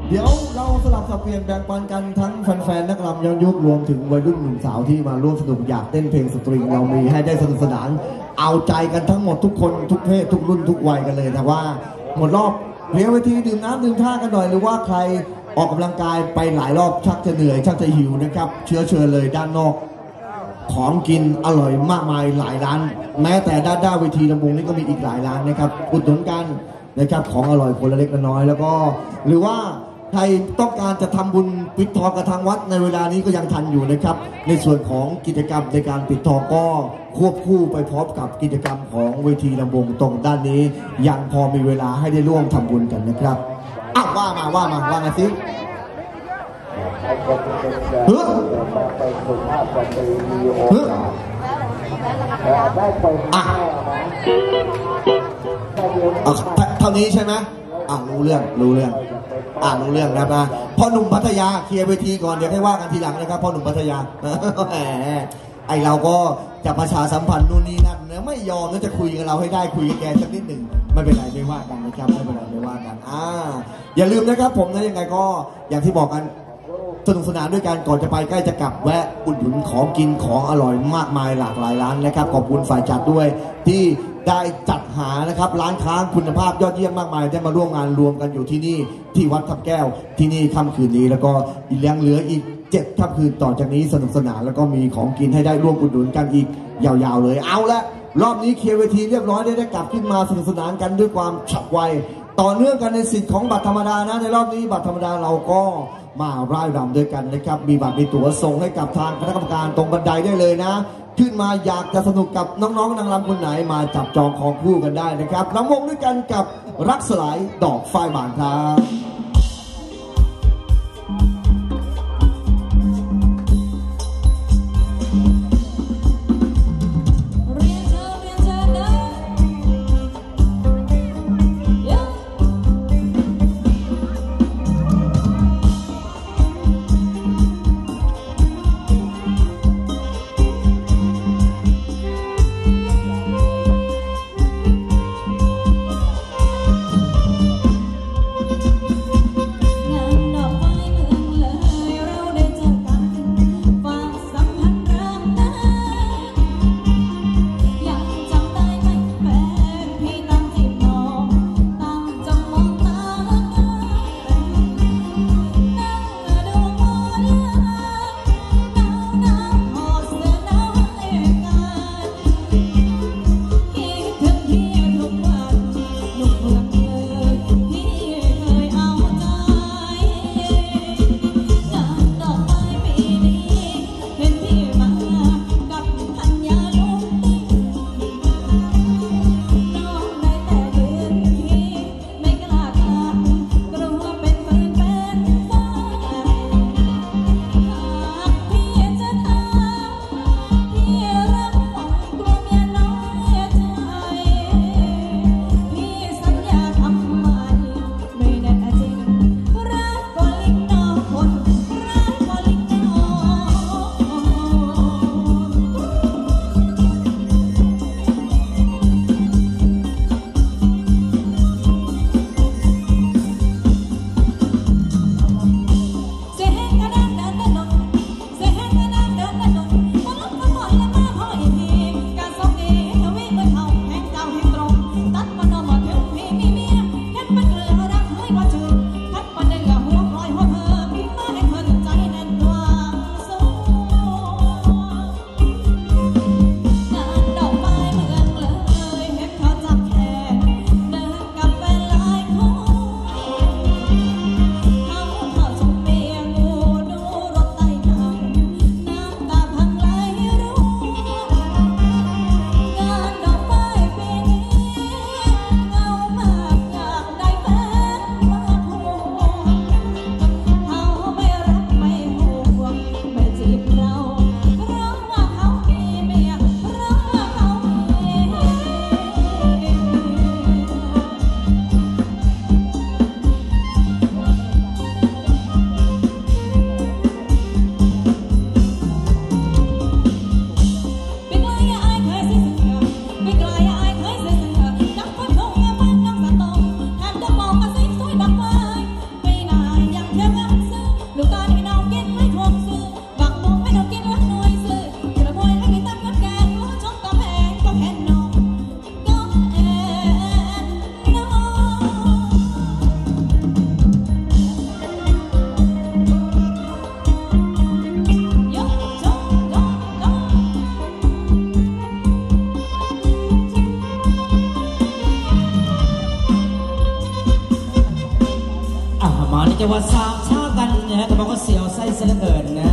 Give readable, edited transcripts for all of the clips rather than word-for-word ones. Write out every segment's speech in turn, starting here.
เดี๋ยวเราสลับสับเปลี่ยนแบ่งปันกันทั้งแฟนๆนักรำย้อนยุครวมถึงวัยรุ่นหนุ่มสาวที่มาร่วมสนุกอยากเต้นเพลงสตริงเรามีให้ได้สนุกสนานเอาใจกันทั้งหมดทุกคนทุกเพศทุกรุ่นทุกวัยกันเลยนะว่าหมดรอบเลี้ยงเวทีดื่มน้ำดื่มท่ากันหน่อยหรือว่าใครออกกำลังกายไปหลายรอบชักจะเหนื่อยชักจะหิวนะครับเชิญเลยด้านนอกของกินอร่อยมากมายหลายร้านแม้แต่ด้านเวทีลำวงนี่ก็มีอีกหลายร้านนะครับอุดหนุนกันนะครับของอร่อยคนละเล็กละน้อยแล้วก็หรือว่าใครต้องการจะทำบุญปิดทองกับทางวัดในเวลานี้ก็ยังทันอยู่นะครับในส่วนของกิจกรรมในการปิดทองก็ควบคู่ไปพร้อมกับกิจกรรมของเวทีลำวงตรงด้านนี้ยังพอมีเวลาให้ได้ร่วมทำบุญกันนะครับอ้าวว่าไงสิเฮ้ยเท่านี้ใช่ไหมรู้เรื่องนะพ่อหนุ่มพัทยาเคลียร์เวทีก่อนเดี๋ยวให้ว่ากันทีหลังนะครับพ่อหนุ่มพัทยาไอเราก็จะประชาสัมพันธ์นู่นนี่นั่นนะไม่ยอมนะจะคุยกับเราให้ได้คุยกับแกสักนิดหนึ่งไม่เป็นไรไม่ว่ากันนะครับไม่เป็นไรไม่ว่ากันอย่าลืมนะครับผมนะยังไงก็อย่างที่บอกกันสนุกสนานด้วยกันก่อนจะไปใกล้จะกลับแวะอุดหนุนของกินของอร่อยมากมายหลากหลายร้านนะครับขอบคุณฝ่ายจัดด้วยที่ได้จัดหานะครับร้านค้าคุณภาพยอดเยี่ยมมากมายได้มาร่วมงานรวมกันอยู่ที่นี่ที่วัดทับแก้วที่นี่ค่ำคืนนี้แล้วก็ยังเหลืออีก7ค่ำคืนต่อจากนี้สนุกสนานแล้วก็มีของกินให้ได้ร่วมอุดหนุนกันอีกยาวๆเลยเอาละรอบนี้เคลียร์เวทีเรียบร้อยได้กลับขึ้นมาสนุกสนานกันด้วยความฉับไวต่อเนื่องกันในสิทธิ์ของบัตรธรรมดานะในรอบนี้บัตรธรรมดาเราก็มาร่ายรำด้วยกันนะครับมีบัตรมีตั๋วส่งให้กับทางคณะกรรมการตรงบันไดได้เลยนะขึ้นมาอยากจะสนุกกับน้องๆนางรำคนไหนมาจับจองของคู่กันได้นะครับรำวงด้วยกันกับรักสลายดอกฝ้ายบานครับมาในจังหวัดสามชากันนะก็บอกว่าเสียวไส้เสลือเกินนะ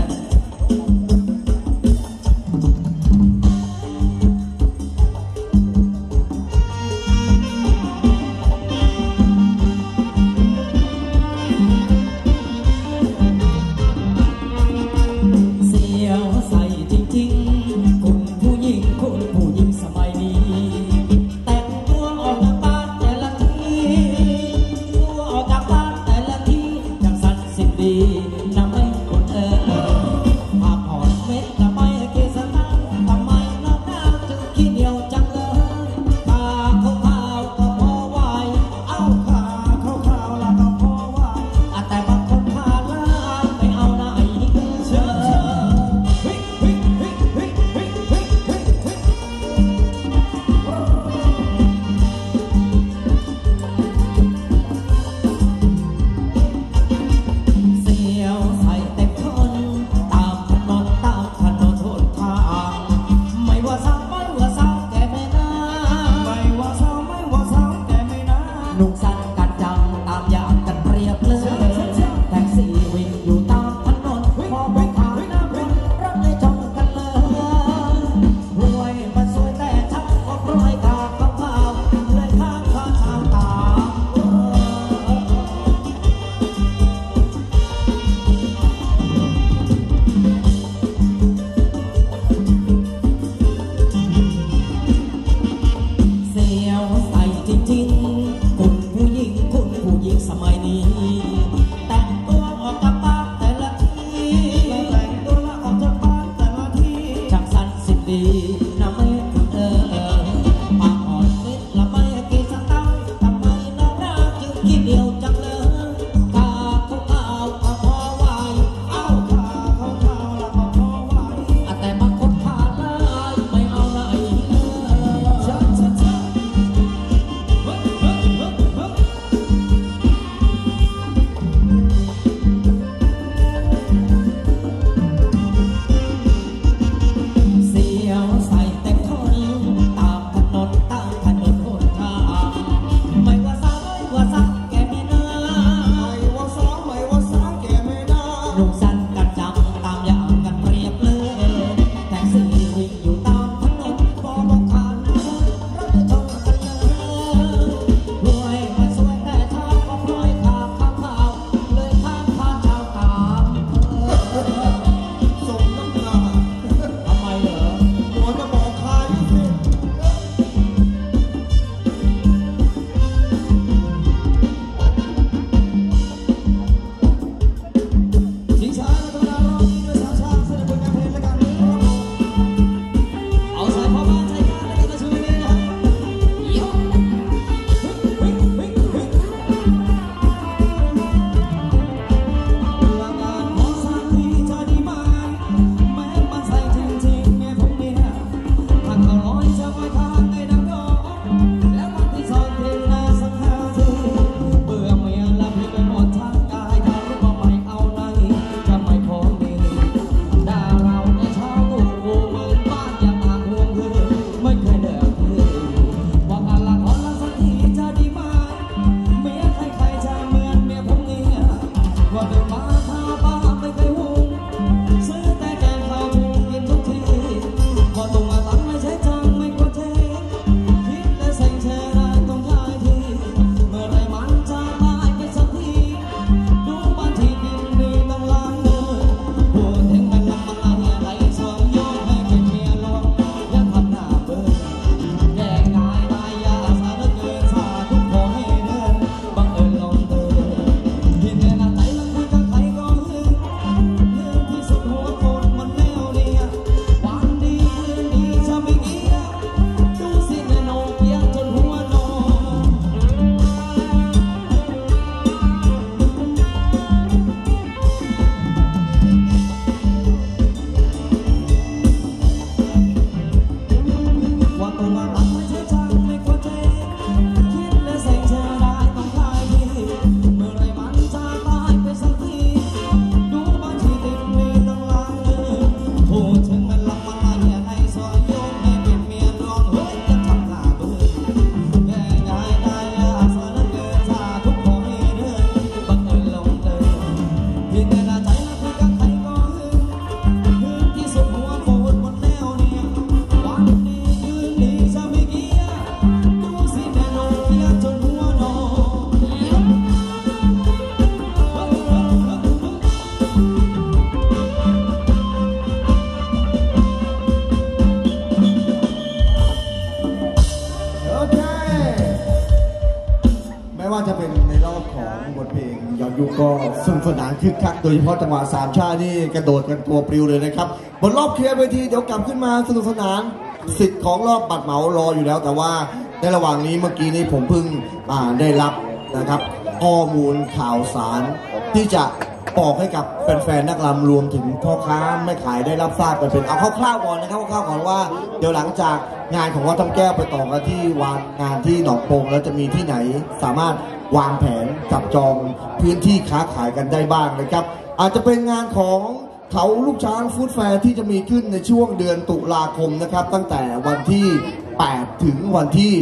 ก็สนุกสนานคึกคักโดยเฉพาะจังหวะสามชาตินี่กระโดดกันตัวปลิวเลยนะครับบนรอบเคลียร์เวทีเดี๋ยวกลับขึ้นมาสนุกสนานสิทธิ์ของรอบบัตรเหมารออยู่แล้วแต่ว่าในระหว่างนี้เมื่อกี้นี้ผมเพิ่งได้รับนะครับข้อมูลข่าวสารที่จะบอกให้กับแฟนๆนักรำรวมถึงพ่อค้าแม่ขายได้รับทราบกันเป็นเอาคร่าวๆก่อนนะครับคร่าวๆก่อนว่าเดี๋ยวหลังจากงานของวัดถ้ำแก้วไปต่อกันที่วางงานที่หนองโปงแล้วจะมีที่ไหนสามารถวางแผนจับจองพื้นที่ค้าขายกันได้บ้างนะครับอาจจะเป็นงานของเขาลูกช้างฟู้ดแฟร์ที่จะมีขึ้นในช่วงเดือนตุลาคมนะครับตั้งแต่วันที่8ถึงวันที่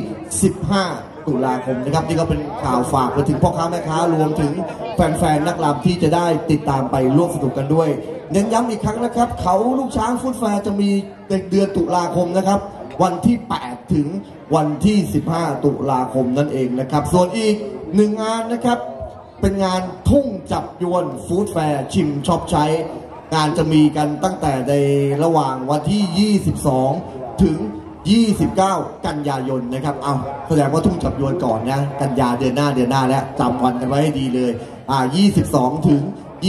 15ตุลาคมนะครับนี่ก็เป็นข่าวฝากไปถึงพ่อค้าแม่ค้ารวมถึงแฟนๆนักรำที่จะได้ติดตามไปร่วมสนุกกันด้วยเน้นย้ำอีกครั้งนะครับเขาลูกช้างฟู้ดแฟร์จะมีในเดือนตุลาคมนะครับวันที่8ถึงวันที่15ตุลาคมนั่นเองนะครับส่วนอีกหนึ่งงานนะครับเป็นงานทุ่งจับยวนฟู้ดแฟร์ชิมช็อปใช้งานจะมีกันตั้งแต่ในระหว่างวันที่22ถึง29กันยายนนะครับเอาแสดงว่าทุ่งจับยวนก่อนนะกันยาเดือนหน้าแล้วจำวันกันไว้ให้ดีเลย22ถึง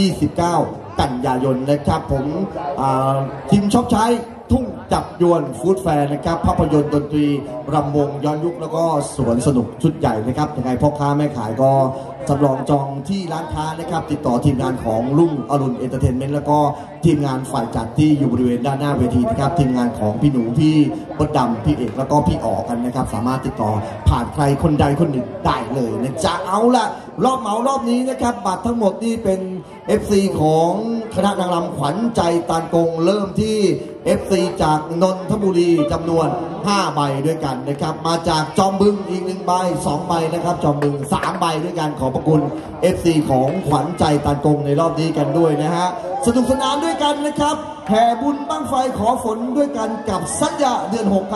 29กันยายนนะครับผมทีมช็อปใช้ทุ่งจับยวนฟู้ดแฟร์นะครับภาพยนตร์ดนตรีรำวงย้อนยุคแล้วก็สวนสนุกชุดใหญ่นะครับยังไงพ่อค้าแม่ขายก็สำรองจองที่ร้านค้านะครับติดต่อทีมงานของรุ่งอรุณเอนเตอร์เทนเมนต์แล้วก็ทีมงานฝ่ายจัดที่อยู่บริเวณด้านหน้าเวทีนะครับทีมงานของพี่หนูพี่บดดำพี่เอกแล้วก็พี่อ๋อกันนะครับสามารถติดต่อผ่านใครคนใดคนหนึ่งได้เลยนะจ๊ะเอาละรอบเหมารอบนี้นะครับบัตรทั้งหมดนี่เป็น FC ของคณะนางรำขวัญใจตาลกงเริ่มที่ FC จากนนทบุรีจำนวน5ใบด้วยกันนะครับมาจากจอมบึงอีก1ใบ2ใบนะครับจอมบึง3ใบด้วยกันขอบพระคุณ FC ของขวัญใจตาลกงในรอบนี้กันด้วยนะฮะสนุกสนานด้วยกันนะครับแห่บุญบั้งไฟขอฝนด้วยกันกับสัญญาเดือน6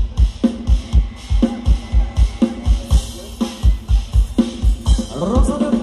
ครับ